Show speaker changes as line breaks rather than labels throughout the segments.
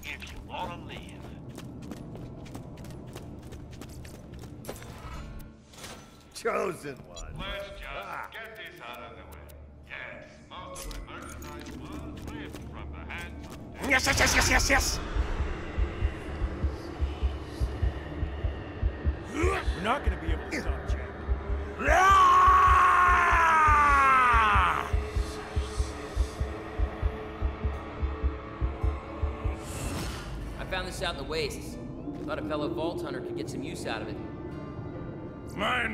if you want to live.
Chosen one.
Let's just get this out of the way. Yes, most of the merchandise was ripped from the hands of...
Yes.
We're not gonna be able to stop Jack.
I found this out in the wastes. Thought a fellow vault hunter could get some use out of it.
Mine!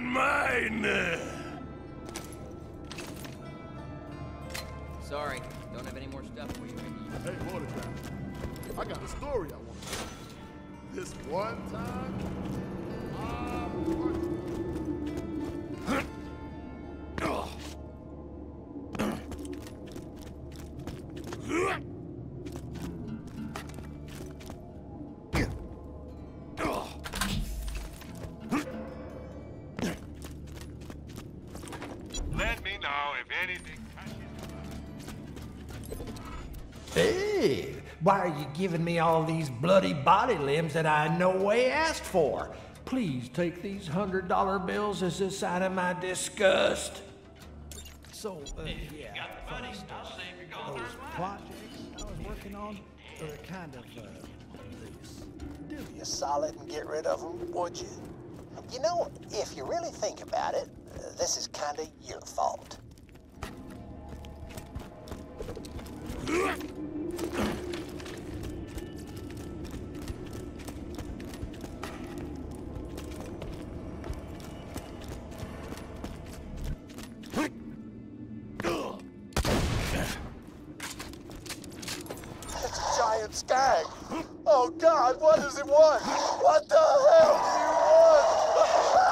Sorry, don't have any more stuff for you.
Hey, Mordecai, I got a story I want to tell. This one time,
Let me know if anything catches
Hey, why are you giving me all these bloody body limbs that I in no way asked for? Please take these $100 bills as a sign of my disgust.
So, yeah, funny stuff. Those projects I was working on are kind of, this.
Do you solid and get rid of them, would you? You know, if you really think about it, this is kind of your fault. It's a giant stag. Oh God, what does it want? What the hell do you want?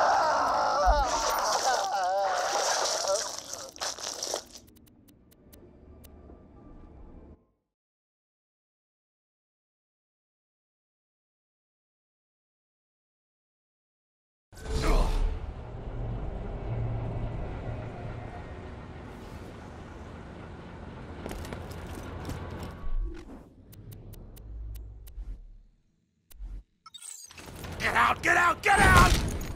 Get out!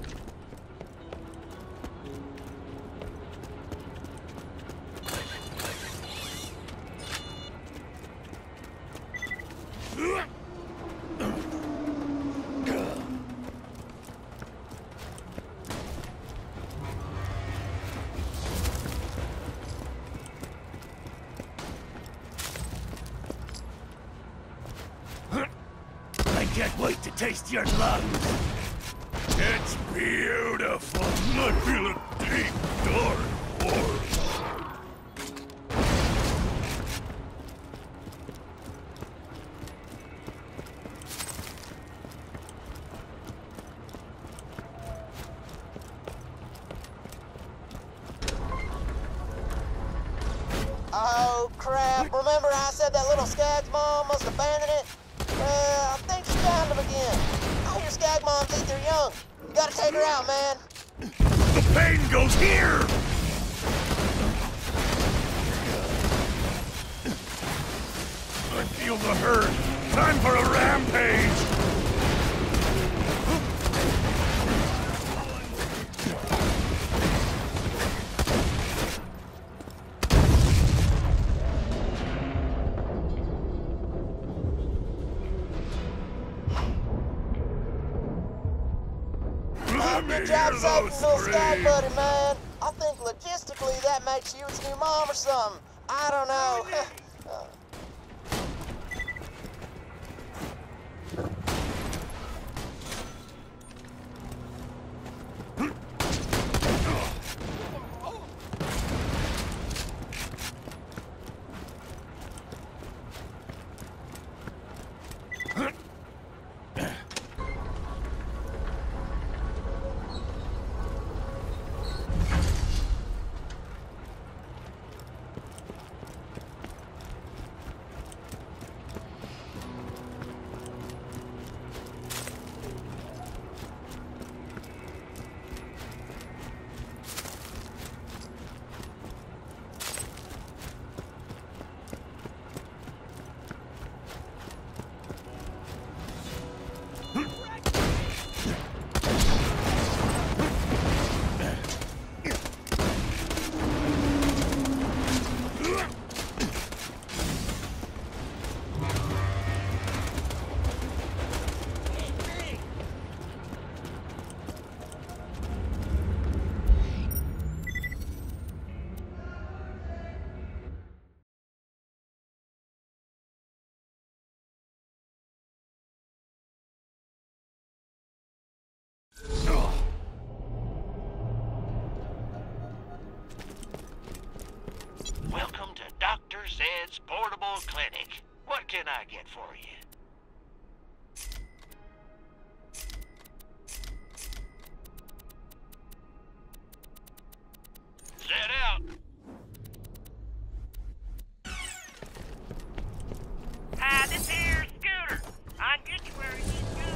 I can't wait to taste your lungs. It's beautiful. I feel a deep, dark force.
Oh, crap. Remember I said that little skag's mom must abandon it? Well, I think she found him again. I hear skag moms eat their young. You gotta take her out, man.
The pain goes here! I feel the hurt. Time for a rampage!
Good job saving little skag buddy, man. I think logistically that makes you its new mom or something. I don't know.
can I get for you? Set out.
Hi, this here's Scooter. I can get you where you need to go.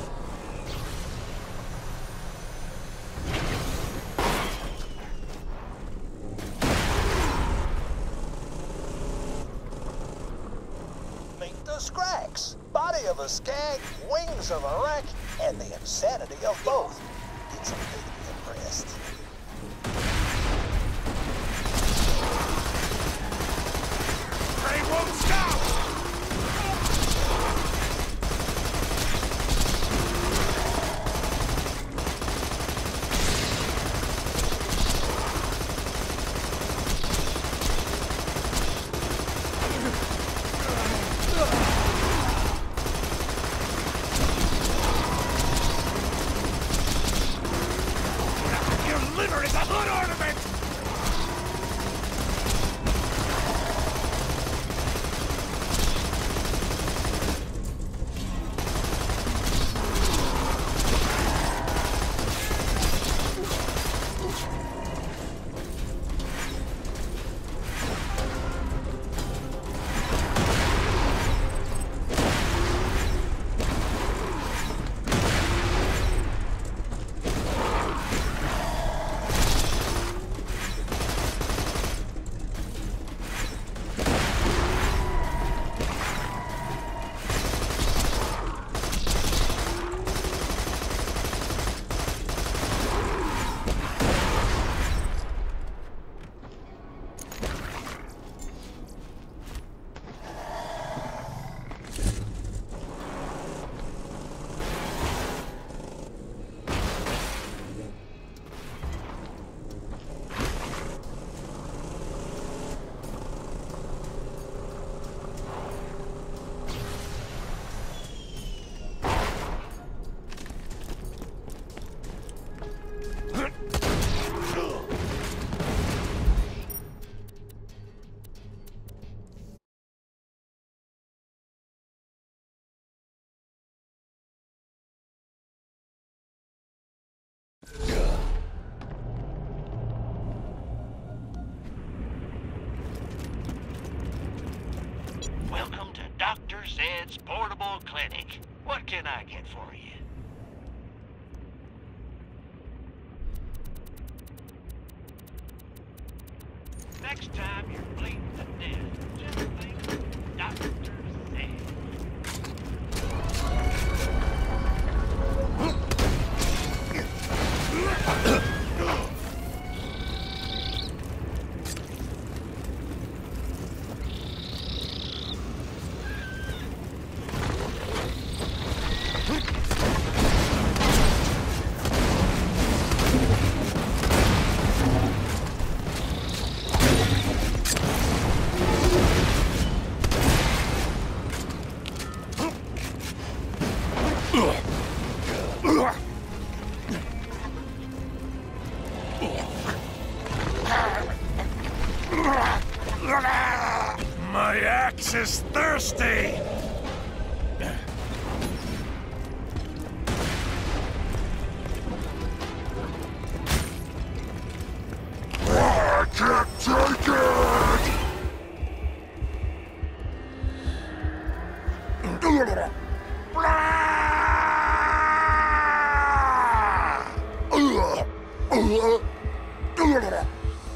Meet the Scrax. Body of a skag, wings of a wreck, and the insanity of both. It's okay to be impressed.
Train won't stop! Your liver is a hood ornament!
Welcome to Dr. Zed's Portable Clinic. What can I get for you? Next time you're bleeding to death, just think Dr. Zed.
My axe is thirsty! I can't take it!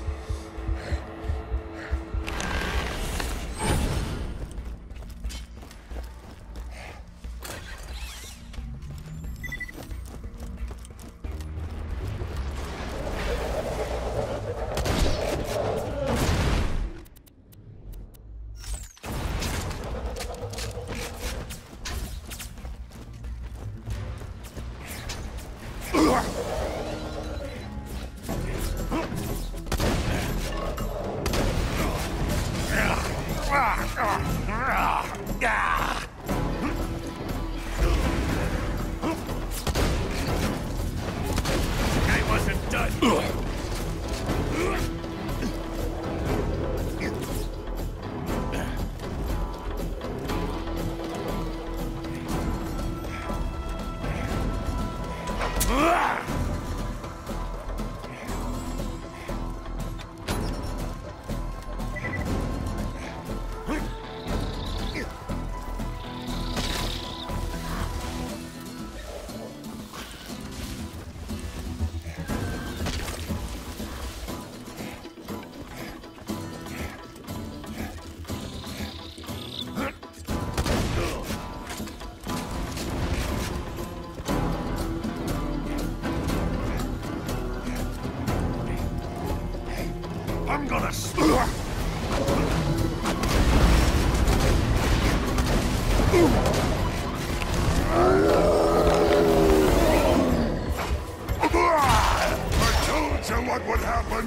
I wasn't done. I'm gonna I told you what would happen.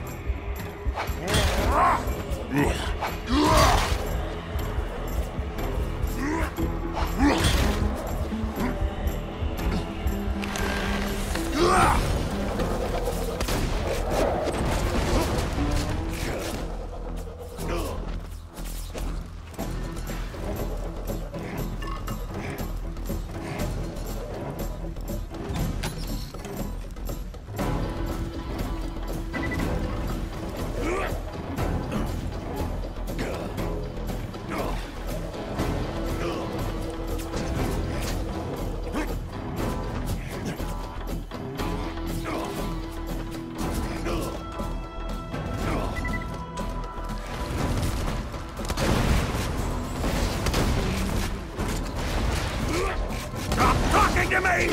To me!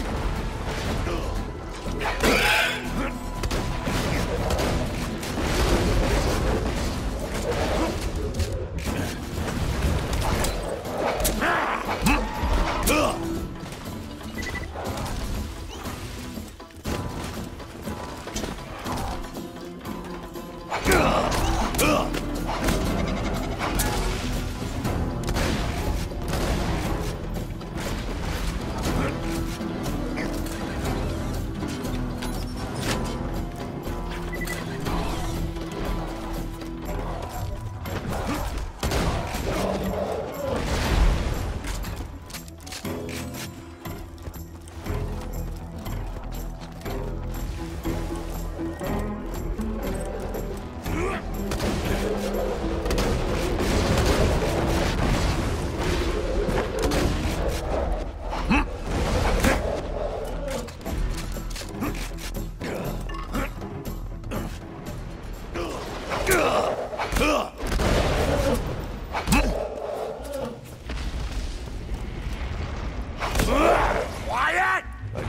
Quiet!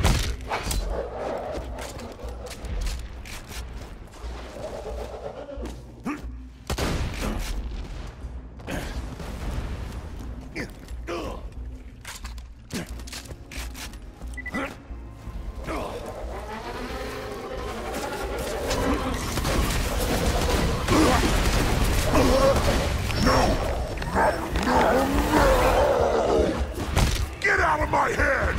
Get out of my head!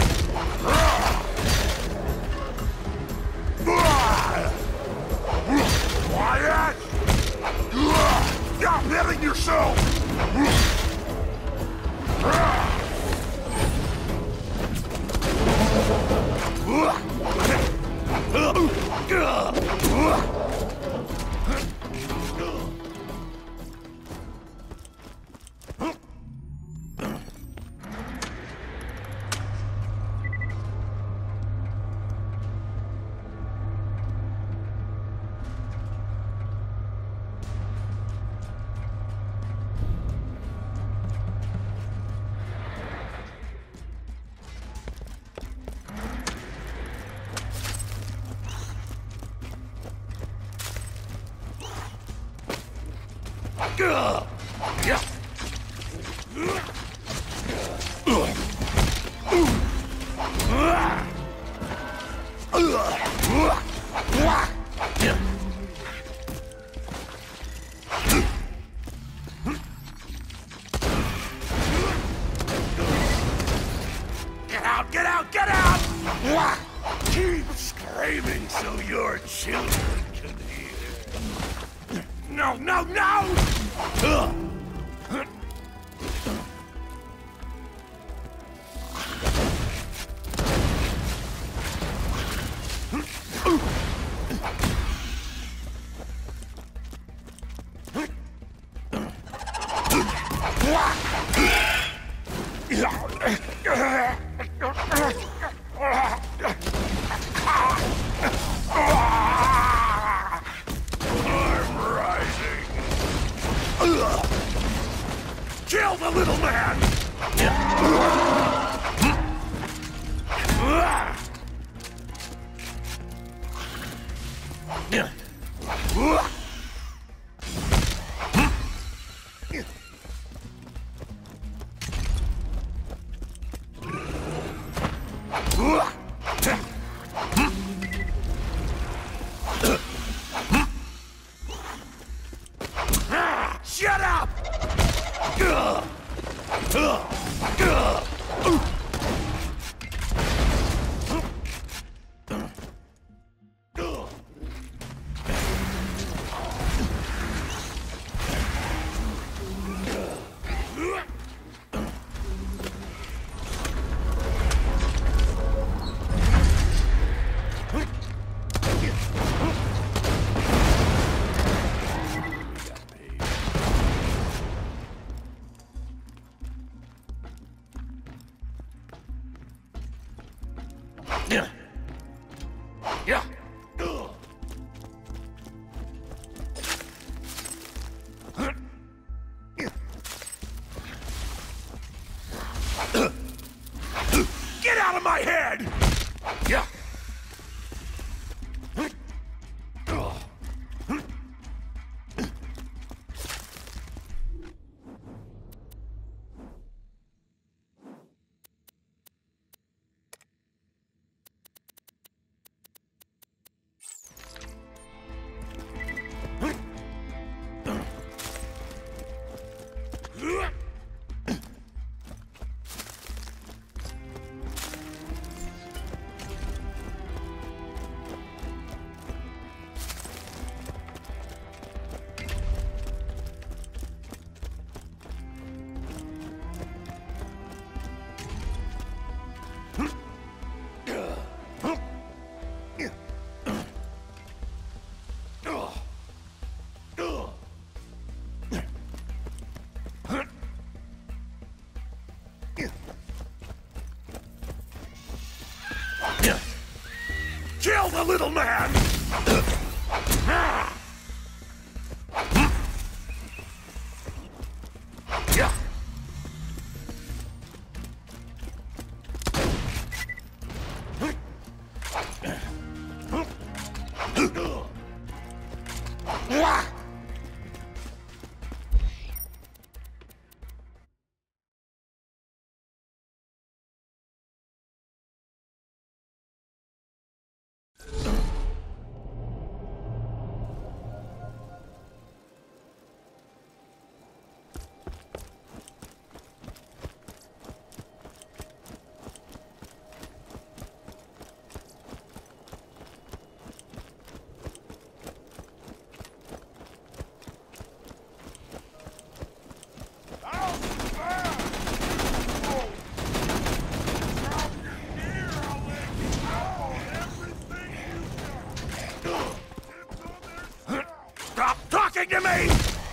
Quiet! Stop hitting yourself! Get out! Get out! Keep screaming so your children can hear. No, no, no! rising. Kill the little man! Shut up! Get out of my head! Yeah. Kill the little man! Stop talking to me!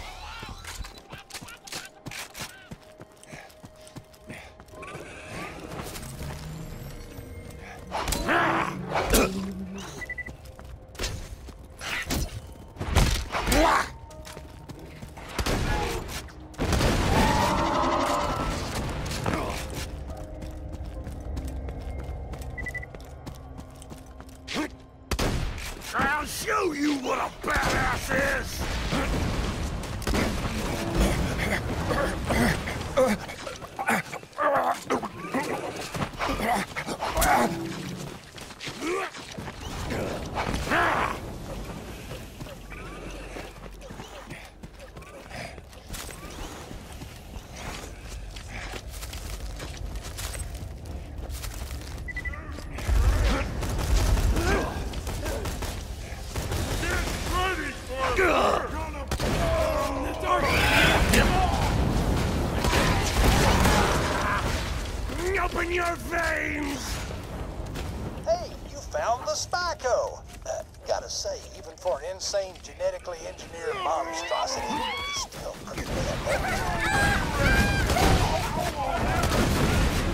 I'll show you what a badass is! Open your veins!
Hey, you found the Spyco. Gotta say, even for an insane genetically engineered monstrosity, he's still pretty bad.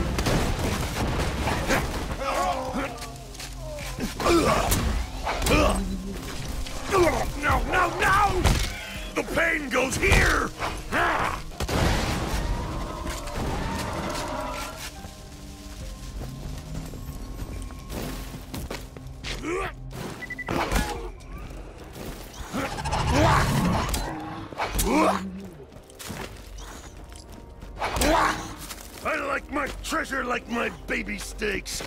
goes here! I like my treasure like my baby steaks.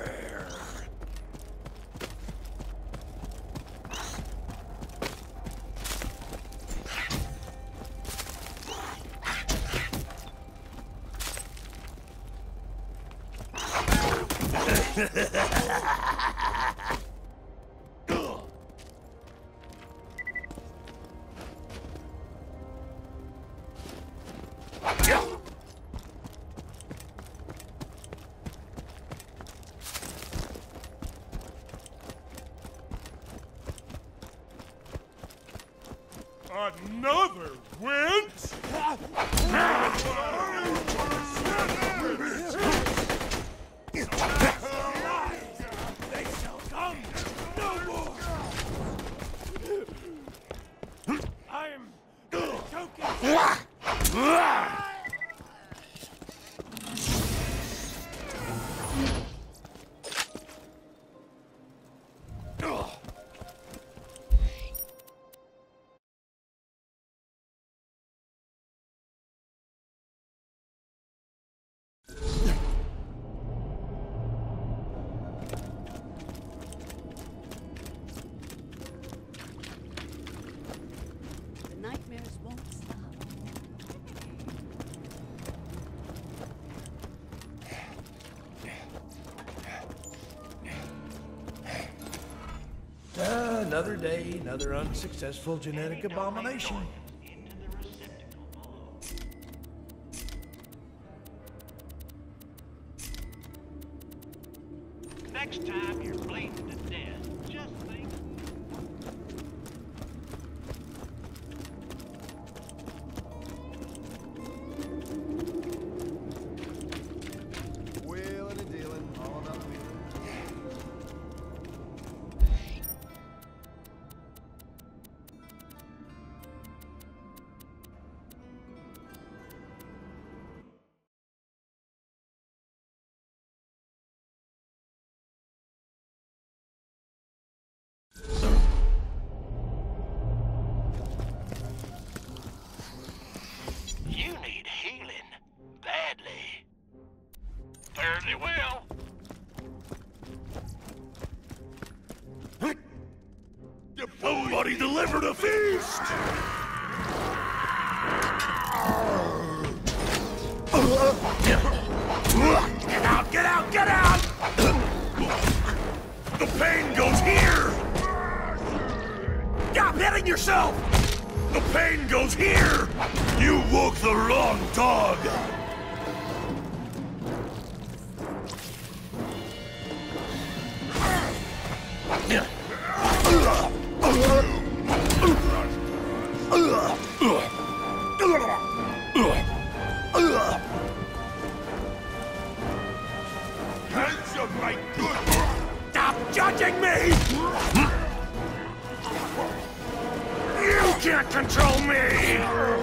Another winch? They shall come no more! I'm joking!
Nightmares won't stop.
Another day, another unsuccessful genetic abomination.
Into the receptacle, Mom. Next time you're bleeding to death, just think.
Wheeling and dealing, all about the wheeling.
You need healing. Badly. Fairly well.
Somebody delivered a feast! Get out, get out, get out! The pain goes here! Stop hitting yourself! The pain goes here! You woke the wrong dog! Hands of my good... Stop judging me! You can't control me!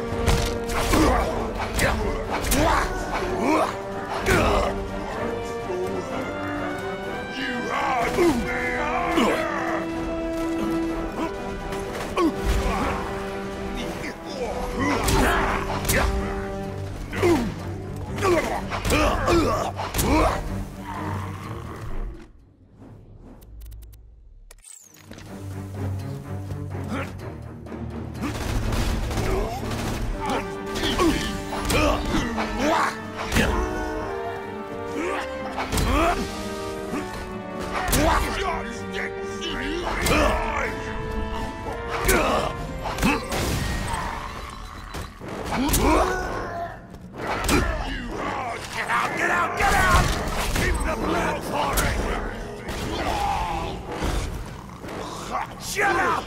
You had me! Get out! Get out! Keep the blood pouring! Shut up!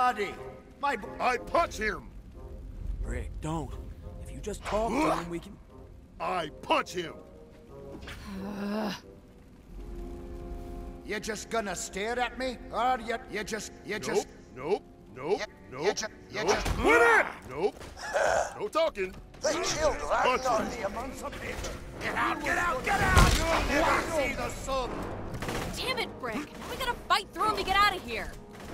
buddy.
I punch him!
Rick, don't. If you just talk to him, we can...
I punch him!
You just gonna stare at me? Or you just...
Nope. Nope.
Quit
it! Nope. No talking.
They killed
Punch him.
amongst the people. Get out! You'll never see the sun!
Damn it, Brick! Now we gotta fight through him to get out of here!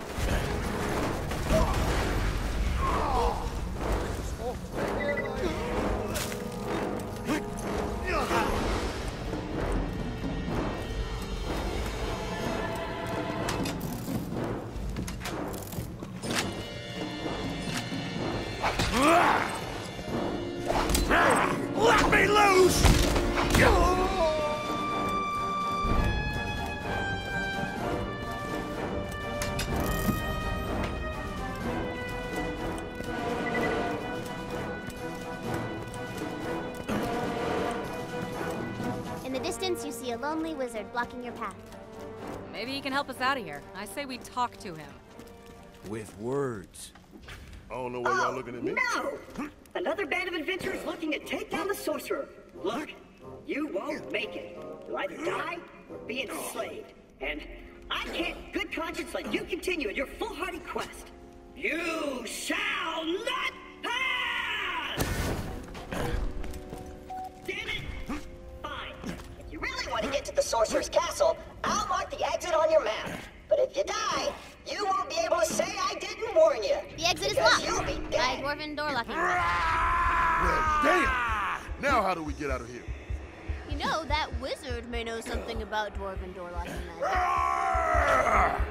Let me loose!
In the distance, you see a lonely wizard blocking your path.
Maybe he can help us out of here. I say we talk to him.
With words.
I don't know why y'all looking at me.
No! Another band of adventurers looking to take down the sorcerer. Look, you won't make it. You'll either die or be enslaved. And I can't, in good conscience, let you continue in your foolhardy quest. You shall not pass! Damn it! Fine. If you really want to get to the sorcerer's castle, I'll mark the exit on your map. But if you die, you won't be able to say I didn't warn you.
The exit is
because
locked
you'll be
by
dead.
dwarven door locking.
Well, damn! Now how do we get out of here?
You know, that wizard may know something about dwarven door locking magic.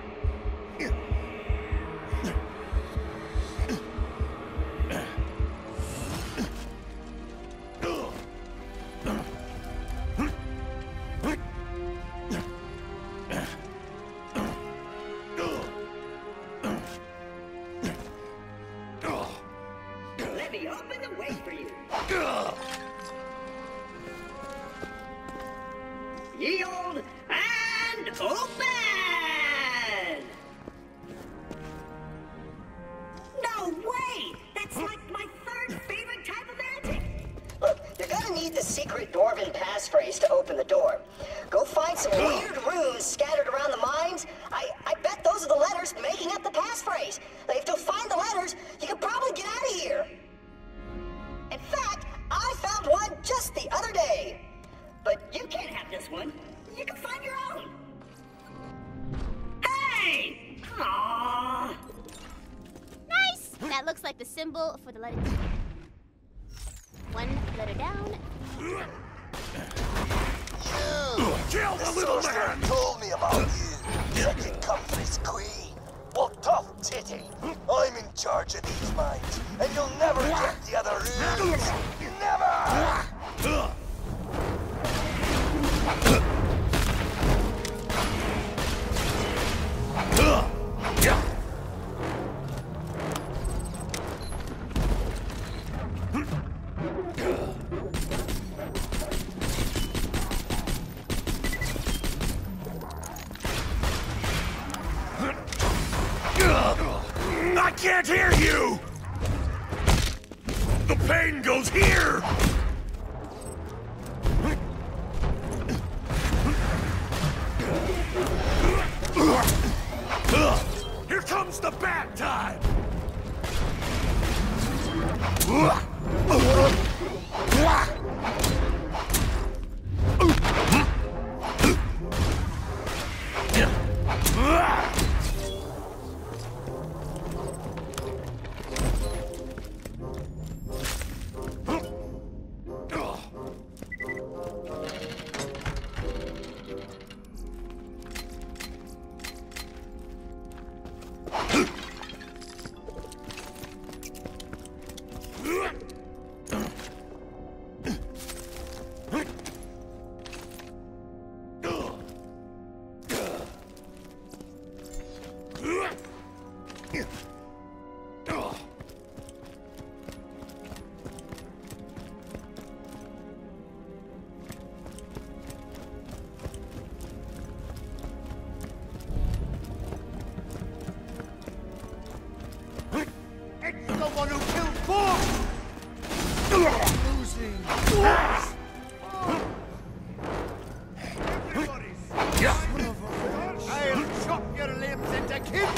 Let me open the way for you. Yield and open! No way! That's like my third favorite type of magic! Look, you're gonna need the secret dwarven passphrase to open the door. Go find some weird runes scattered around the mines. I bet those are the letters making up the passphrase. If you'll find the letters, you can probably get out of here. In fact, I found one just the other day. But you can't have this one. You can find your own. Hey! Aww.
Nice! That looks like the symbol for the letter T. One letter down.
Kill the little man!
Told me about you, second country's queen. Well, tough titty. I'm in charge of these mines, and you'll never get the other runes. Never!
I can't hear you! The pain goes here! Here comes the bad time!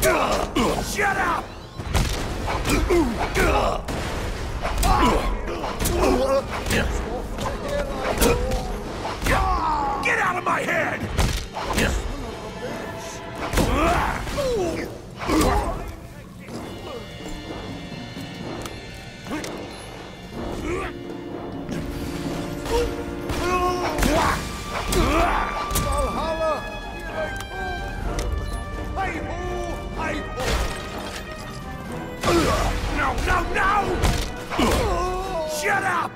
Shut up! Get out of my head! No, no, no! Shut up!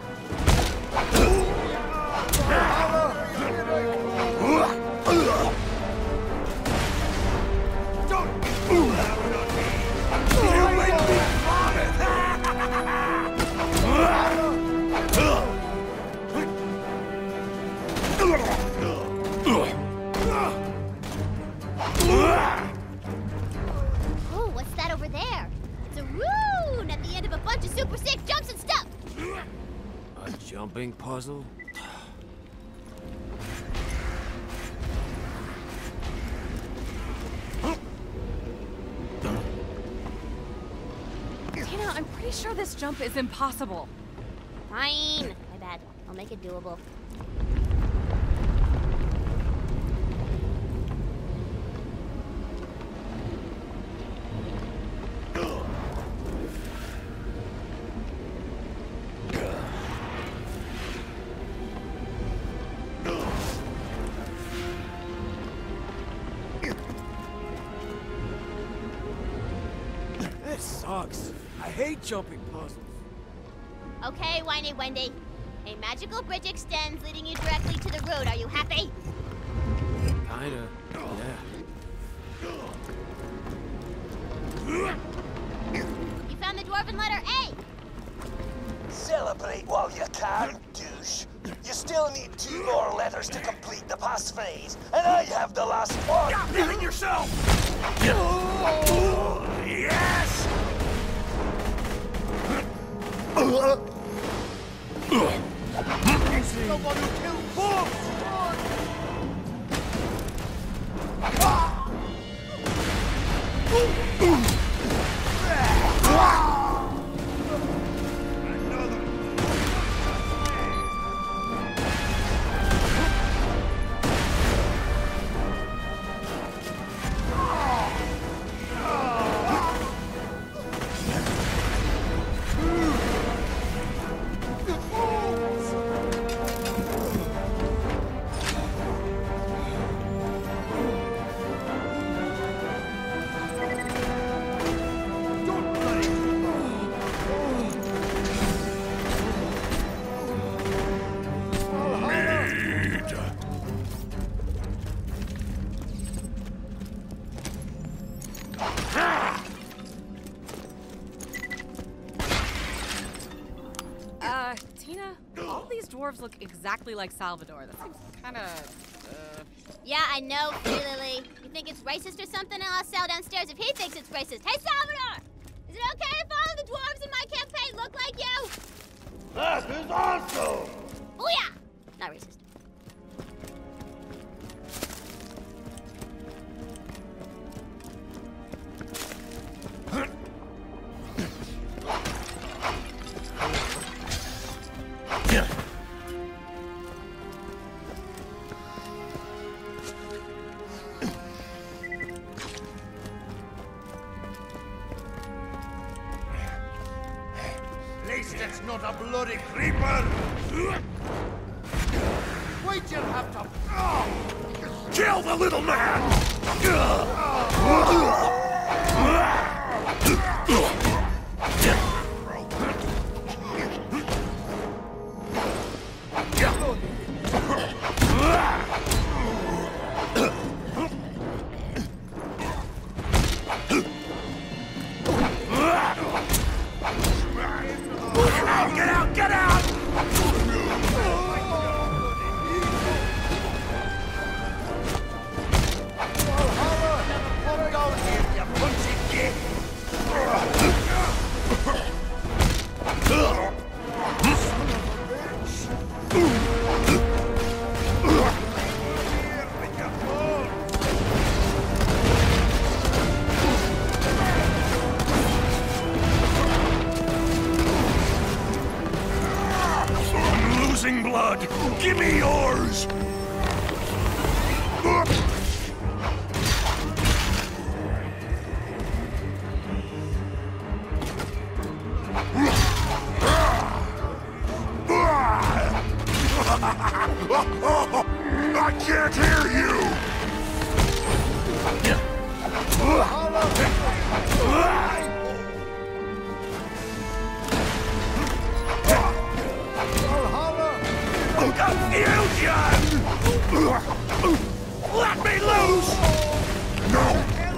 Oh, what's that over there? It's a rune at the end of a bunch of super sick jumps and stuff.
A jumping puzzle?
Tina, I'm pretty sure this jump is impossible.
Fine. My bad. I'll make it doable.
This sucks. I hate jumping puzzles.
Okay, Whiny Wendy. A magical bridge extends, leading you directly to the road. Are you happy?
Kinda, yeah.
You found the dwarven letter A.
Celebrate while you can, douche. You still need 2 more letters to complete the passphrase, and I have the last one.
Stop hitting yourself! Yes!
Someone who killed Bob!
Tina, all these dwarves look exactly like Salvador. That seems kinda,
Yeah, I know, Lily. You think it's racist or something? I'll sell downstairs if he thinks it's racist. Hey, Salvador! Is it okay if all of the dwarves in my campaign look like you?
That is awesome!
Booyah! Not racist.
At least it's not a bloody creeper!
Why'd you have to...
Kill the little man! Get out! Get out! Put down here, you punchy git! blood! Give me yours! I can't hear you! Confusion! Let me loose! No!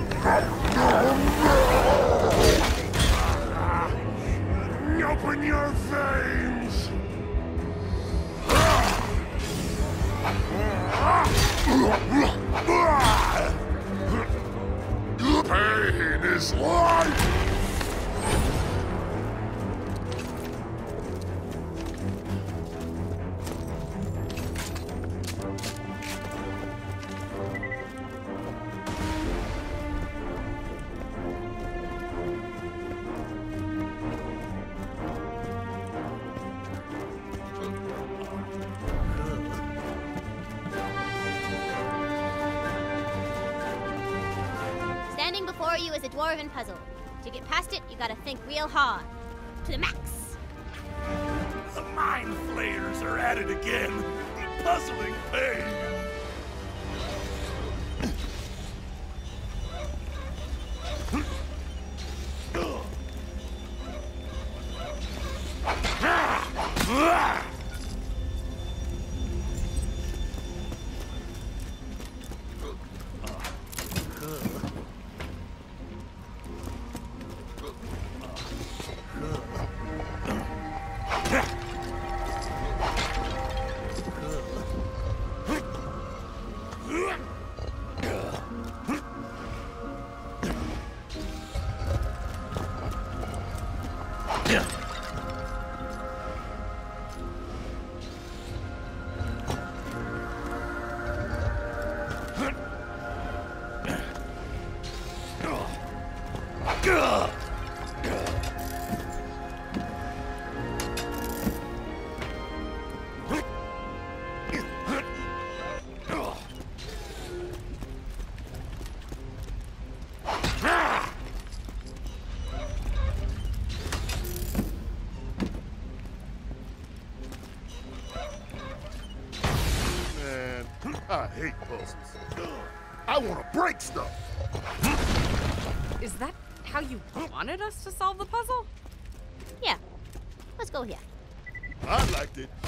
Open your veins! Pain is life!
Standing before you is a dwarven puzzle. To get past it, you gotta think real hard. To the max.
The mind flayers are at it again. Puzzling pain.
I hate puzzles. I want to break stuff.
Is that how you wanted us to solve the puzzle?
Yeah. Let's go here.
I liked it.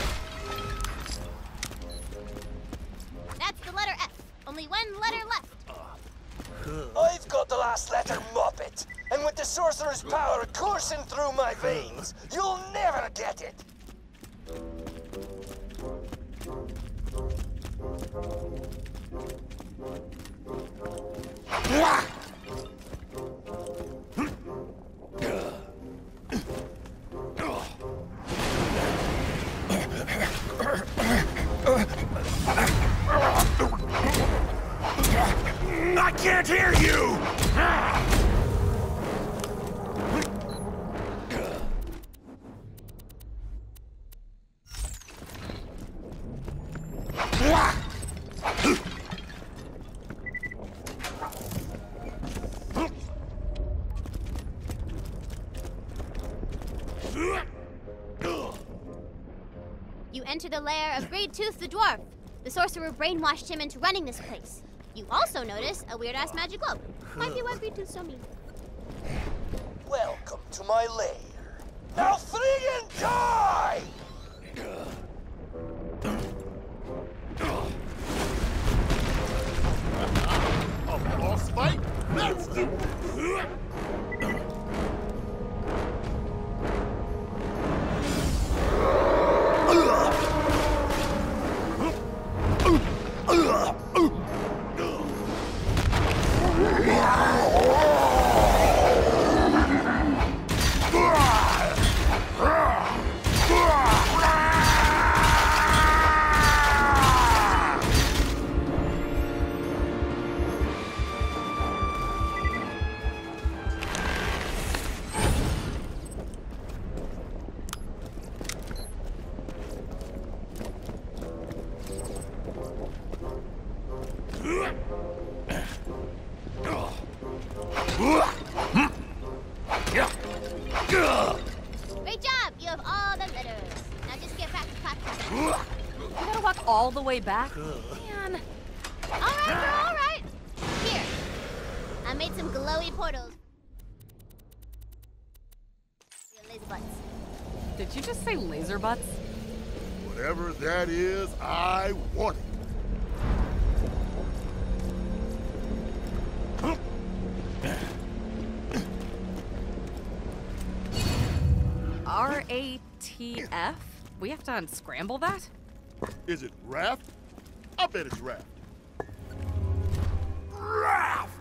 That's the letter F. Only one letter left.
I've got the last letter, Muppet. And with the sorcerer's power coursing through my veins, you'll never get it.
I can't hear you!
You enter the lair of Great Tooth the Dwarf. The sorcerer brainwashed him into running this place. You also notice a weird-ass magic globe. Might be why Great Tooth's so mean.
Welcome to my lair. Now friggin' die!
A boss fight? Let's do it!
all the way back? Man.
All right, girl, all right. Here, I made some glowy portals. Laser butts.
Did you just say laser butts?
Whatever that is, I want it.
RATF? We have to unscramble that?
Is it raft? I bet it's raft. Raft!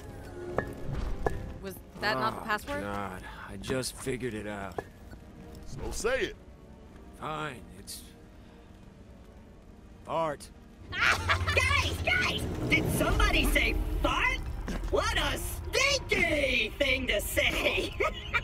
Was that not the password?
God, I just figured it out.
So say it.
Fine, it's... Fart.
Guys! Did somebody say fart? What a stinky thing to say!